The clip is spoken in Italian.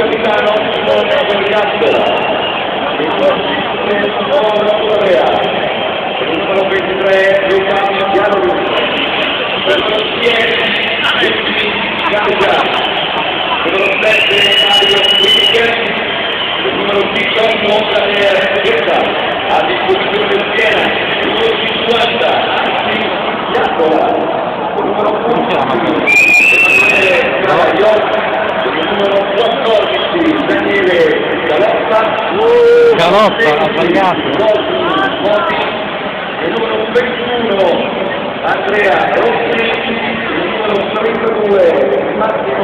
capitano Simone Vergascola, il numero 23 Giovanni Gianluca, per lo schiero Causa, numero 7 Mario Quinque, il numero 18 Montaner Chiesa, a disposizione del Siena, il numero 50 Anzi Giacola, il numero 11 Emanuele Cavagliotto, il numero 14 Daniele Galotta, Galotta, ha sbagliato. Il numero 21 Andrea Rossi, il numero 32 Matteo